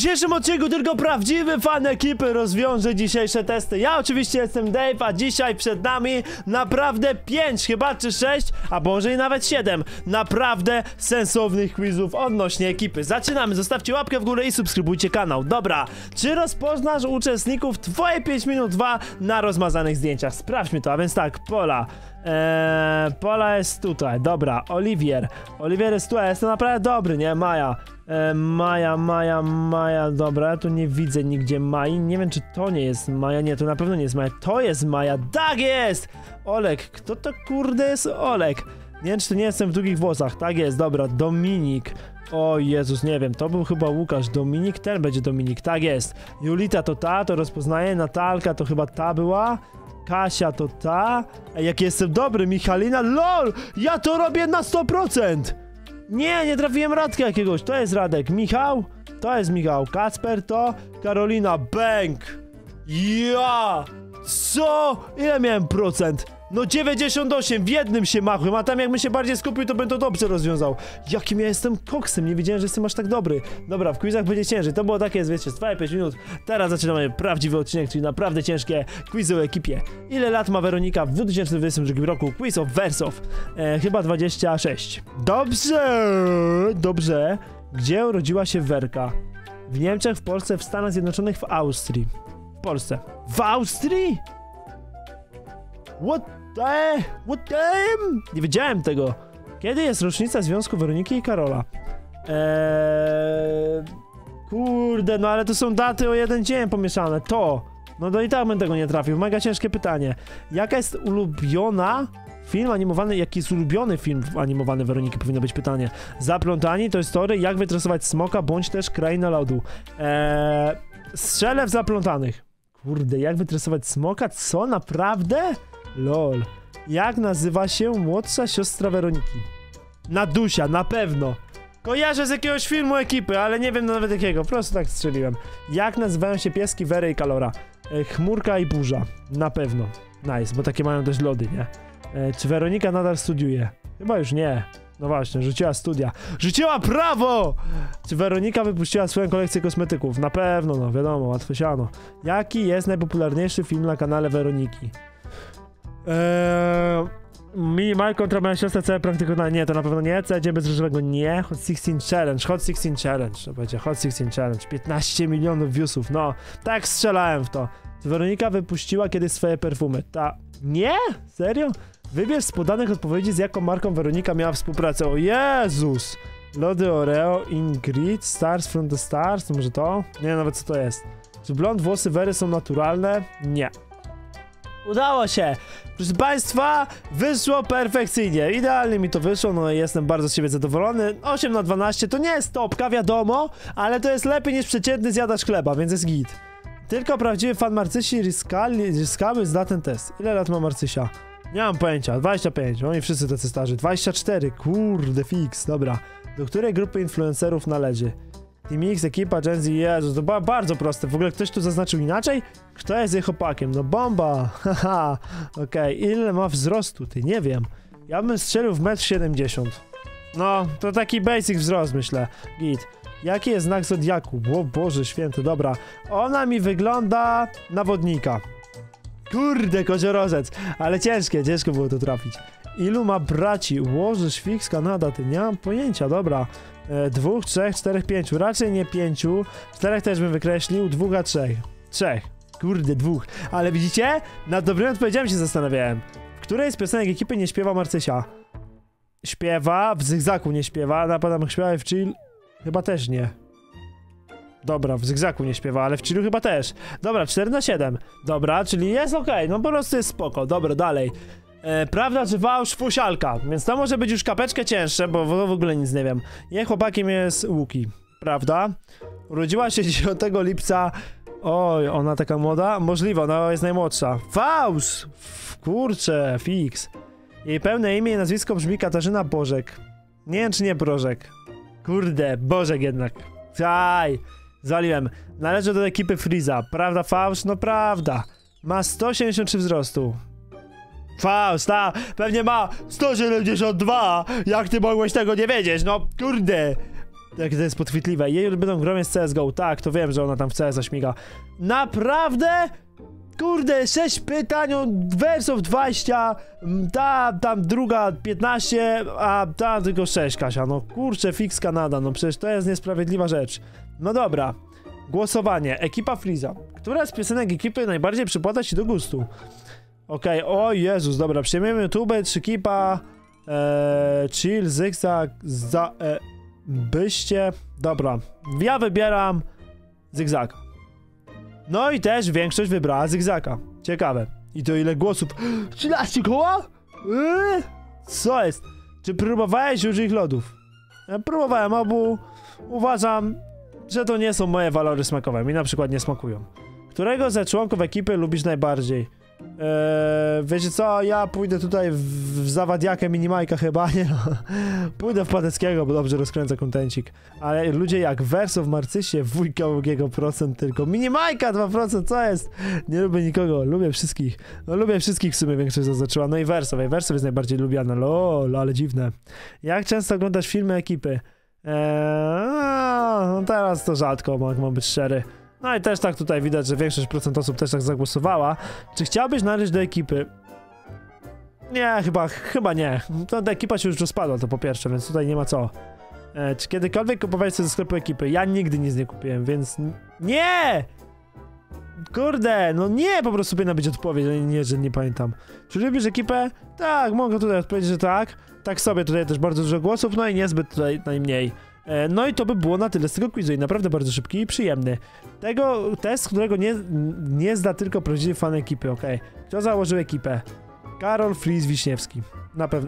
dzisiejszym odcinku tylko prawdziwy fan ekipy rozwiąże dzisiejsze testy. Ja oczywiście jestem Dave, a dzisiaj przed nami naprawdę 5 chyba, czy 6, a może i nawet 7 naprawdę sensownych quizów odnośnie ekipy. Zaczynamy, zostawcie łapkę w górę i subskrybujcie kanał. Dobra, czy rozpoznasz uczestników twoje 5 minut 2 na rozmazanych zdjęciach? Sprawdźmy to, a więc tak, Pola jest tutaj, dobra, Oliwier jest tu, jest to naprawdę dobry, nie? Maja, dobra, ja tu nie widzę nigdzie Mai, nie wiem czy to nie jest Maja, nie, to na pewno nie jest Maja, to jest Maja, tak jest! Olek, kto to kurde jest Olek? Nie wiem czy to nie jestem w długich włosach, tak jest, dobra, Dominik, o Jezus, nie wiem, to był chyba Łukasz, Dominik, ten będzie Dominik, tak jest, Julita to ta, to rozpoznaję, Natalka to chyba ta była, Kasia to ta, jak jestem dobry, Michalina, LOL, ja to robię na 100%! Nie trafiłem Radka jakiegoś, to jest Radek, Michał, to jest Michał, Kacper to, Karolina, bęk, ja, co, ile miałem procent? No 98, w jednym się machłem, a tam jakbym się bardziej skupił, to bym to dobrze rozwiązał. Jakim ja jestem koksem, nie wiedziałem, że jestem aż tak dobry. Dobra, w quizach będzie ciężej, to było takie, wiecie, z 5 minut. Teraz zaczynamy prawdziwy odcinek, czyli naprawdę ciężkie quizy o ekipie. Ile lat ma Weronika w 2022 roku? Quiz of Wersow. Chyba 26. Dobrze. Gdzie urodziła się Werka? W Niemczech, w Polsce, w Stanach Zjednoczonych, w Austrii. W Polsce. W Austrii? What the? Nie wiedziałem tego. Kiedy jest rocznica związku Weroniki i Karola? Kurde, no ale to są daty o jeden dzień pomieszane. No i tak bym tego nie trafił. Mega ciężkie pytanie. Jaka jest ulubiona film animowany, jaki jest ulubiony film animowany Weroniki? Powinno być pytanie. Zaplątani, to jest tory, jak wytresować smoka, bądź też Kraina lodu. Strzelę w Zaplątanych. Kurde, jak wytresować smoka? Co? Naprawdę? LOL. Jak nazywa się młodsza siostra Weroniki? Nadusia, na pewno. Kojarzę z jakiegoś filmu ekipy, ale nie wiem nawet jakiego, po prostu tak strzeliłem. Jak nazywają się pieski Wery i Kalora? Chmurka i burza. Na pewno. Nice, bo takie mają też lody, nie? Czy Weronika nadal studiuje? Chyba już nie. No właśnie, rzuciła studia. Rzuciła prawo! Czy Weronika wypuściła swoją kolekcję kosmetyków? Na pewno, no wiadomo, łatwo siano. Jaki jest najpopularniejszy film na kanale Weroniki? Minimal kontra moja siostra, całe praktykowanie, nie, to na pewno nie, całe dzień bez różowego, nie, Hot 16 Challenge, to będzie Hot 16 Challenge, 15 milionów viewsów, no, tak strzelałem w to. Weronika wypuściła kiedyś swoje perfumy, nie? Serio? Wybierz z podanych odpowiedzi, z jaką marką Weronika miała współpracę, o Jezus! Lody Oreo, Ingrid, Stars from the Stars, to może to? Nie wiem nawet co to jest. Czy blond włosy Wery są naturalne? Nie. Udało się! Proszę Państwa, wyszło perfekcyjnie. Idealnie mi to wyszło, no i jestem bardzo z siebie zadowolony. 8 na 12 to nie jest topka, wiadomo, ale to jest lepiej niż przeciętny zjadacz chleba, więc jest git. Tylko prawdziwy fan Marcysi Ryskały zda ten test. Ile lat ma Marcysia? Nie mam pojęcia, 25, oni wszyscy tacy starzy. 24, kurde fix, dobra. Do której grupy influencerów należy? Team X, ekipa, Gen Z, Jezus, to bardzo proste. W ogóle ktoś tu zaznaczył inaczej? Kto jest jej chłopakiem? No bomba! Haha, okej. Ile ma wzrostu? Ty, nie wiem. Ja bym strzelił w 1,70 m. No, to taki basic wzrost, myślę. Git. Jaki jest znak zodiaku? O Boże święty, dobra. Ona mi wygląda na wodnika. Kurde, koziorożec. Ale ciężko było to trafić. Ilu ma braci? Łoży, Świk z Kanada, ty, nie mam pojęcia, dobra. 2, 3, 4, 5, raczej nie 5, 4 też bym wykreślił, 2 a 3. 3, kurde 2, ale widzicie? Nad dobrymi odpowiedziami się zastanawiałem. W której z piosenek ekipy nie śpiewa Marcysia? Śpiewa, w Zygzaku nie śpiewa, napadam śpiewa w Chill, chyba też nie. Dobra, w Zygzaku nie śpiewa, ale w Chillu chyba też. Dobra, 4 na 7, dobra, czyli jest okej, no po prostu jest spoko, dobra, dalej. Prawda czy fałsz? Fusialka, więc to może być już kapeczkę cięższe, bo w ogóle nic nie wiem. Jej chłopakiem jest Łuki, prawda? Urodziła się 10 lipca. Oj, ona taka młoda? Możliwe, ona jest najmłodsza. Fałsz! Kurczę, fix. Jej pełne imię i nazwisko brzmi Katarzyna Bożek. Nie wiem czy nie Brożek. Kurde, Bożek jednak. Aj, zwaliłem. Należy do ekipy Freeza. Prawda, fałsz? No prawda. Ma 173 wzrostu. Faust, pewnie ma 172. Jak ty mogłeś tego nie wiedzieć? No kurde. jakie to jest podchwytliwe. Jej ulubioną grą jest CSGO. Tak, to wiem, że ona tam w CS śmiga. Naprawdę? Kurde, 6 pytań, wersów 20, tam druga 15, a ta tylko 6, Kasia. No kurczę, fix Kanada, no przecież to jest niesprawiedliwa rzecz. No dobra. Głosowanie. Ekipa Freeza. Która z piosenek ekipy najbardziej przypada ci do gustu? Okej, o Jezus, dobra, przyjmiemy YouTube, Trzykipa, Chill, Zygzak, byście, dobra, ja wybieram Zygzak. No i też większość wybrała Zygzaka. Ciekawe. I to ile głosów? 13 koła? Co jest? Czy próbowałeś już ich lodów? Ja próbowałem obu. Uważam, że to nie są moje walory smakowe. Mi na przykład nie smakują. Którego ze członków ekipy lubisz najbardziej? Wiecie co? Ja pójdę tutaj w zawadiakę Minimajka chyba, nie no. Pójdę w Pateckiego, bo dobrze rozkręcę kontencik. Ale ludzie jak Wersow, Marcysie, Wujka Ługiego procent tylko. Minimajka 2%, co jest? Nie lubię nikogo, lubię wszystkich. No lubię wszystkich w sumie, większość zaznaczyła. No i Wersow jest najbardziej lubiana. Lol, ale dziwne. Jak często oglądasz filmy ekipy? No teraz to rzadko, jak mam być szczery. No i też tak tutaj widać, że większość procent osób też tak zagłosowała. Czy chciałbyś należeć do ekipy? Nie, chyba nie. Ta ekipa się już rozpadła, to po pierwsze, więc tutaj nie ma co. Czy kiedykolwiek kupowałeś sobie ze sklepu ekipy? Ja nigdy nic nie kupiłem, więc... Nie! Kurde, no nie, po prostu powinna być odpowiedź, że nie pamiętam. Czy lubisz ekipę? Tak, mogę tutaj odpowiedzieć, że tak. Tak sobie, tutaj też bardzo dużo głosów, no i niezbyt tutaj najmniej. No i to by było na tyle z tego quizu i naprawdę bardzo szybki i przyjemny. Test, którego nie zda tylko prawdziwy fan ekipy, okej. Kto założył ekipę? Karol Fris Wiśniewski. Na pewno...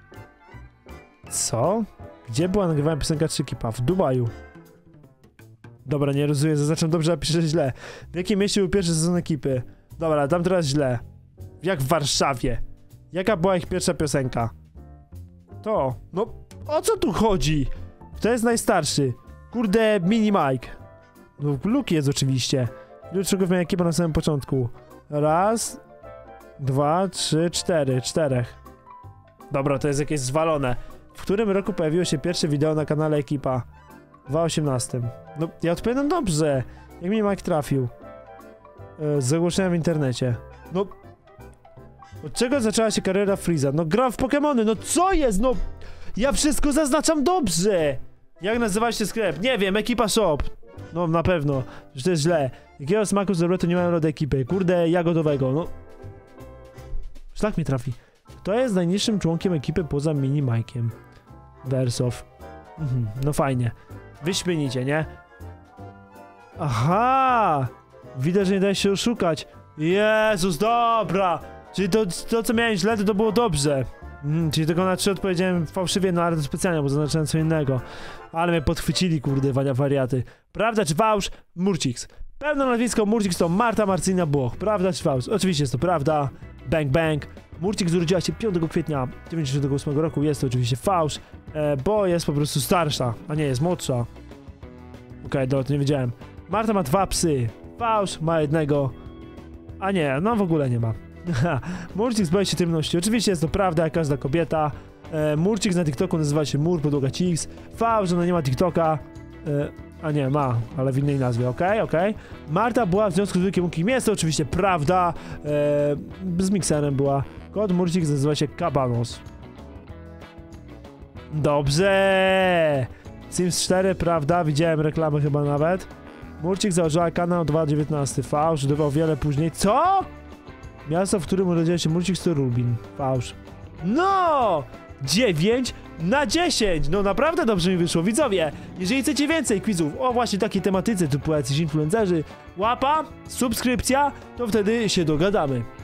Co? Gdzie była nagrywana piosenka Trzykipa? W Dubaju. Dobra, nie rozumiem, zaznaczam dobrze, a piszę źle. W jakim mieście był pierwszy sezon ekipy? Dobra, dam teraz źle. Jak w Warszawie. Jaka była ich pierwsza piosenka? To. No, o co tu chodzi? Kto jest najstarszy? Kurde, Mini Mike. No, Luke jest oczywiście. Ilu członków miała ekipa na samym początku? Raz, 2, 3, 4. 4. Dobra, to jest jakieś zwalone. W którym roku pojawiło się pierwsze wideo na kanale Ekipa? W 2018. No, ja odpowiadam dobrze. Jak Mini Mike trafił? Zagłoszenia w internecie. No... Od czego zaczęła się kariera Freeza? No, gra w Pokemony, no co jest? No... Ja wszystko zaznaczam dobrze! Jak nazywa się sklep? Nie wiem, Ekipa Shop. No na pewno, że to jest źle. Jakiego smaku z Dobrotu nie mają rody ekipy? Kurde, jagodowego, no. Szlak mnie trafi. Kto jest najniższym członkiem ekipy poza Mini Mike'iem? Wersow. No fajnie. Wyśmienicie, nie? Aha! Widać, że nie da się oszukać. Jezus, dobra! Czyli to co miałem źle, to było dobrze. Czyli tylko na 3 odpowiedziałem fałszywie, no ale to specjalnie, bo zaznaczyłem co innego. Ale mnie podchwycili, kurde, wariaty. Prawda czy fałsz? Murciks. Pełne nazwisko Murciks to Marta Marcyna Błoch. Prawda czy fałsz? Oczywiście jest to prawda. Bang bang. Murciks urodziła się 5 kwietnia 1998 roku. Jest to oczywiście fałsz, bo jest po prostu starsza, a nie jest młodsza. Okej, dobra, to nie wiedziałem. Marta ma 2 psy. Fałsz ma 1. A nie, no w ogóle nie ma. Murciks boi się ciemności. Oczywiście jest to prawda, jak każda kobieta. Murciks na TikToku nazywa się Mur, podłoga Ciks. Fałsz, że ona nie ma TikToka. A nie, ma, ale w innej nazwie, okej. Marta była w związku z Wujkiem Łukim. Jest to oczywiście prawda. Z mikserem była. Kot Murciks nazywa się Kabanos. Dobrze! Sims 4, prawda? Widziałem reklamę chyba nawet. Murcik założyła kanał 2019. Fałsz, dodawał wiele później. Co? Miasto, w którym urodziła się Murcik, to Rubin. Fałsz. No! 9 na 10! No naprawdę dobrze mi wyszło. Widzowie, jeżeli chcecie więcej quizów o właśnie takiej tematyce, typu jacyś influencerzy, łapa, subskrypcja, to wtedy się dogadamy.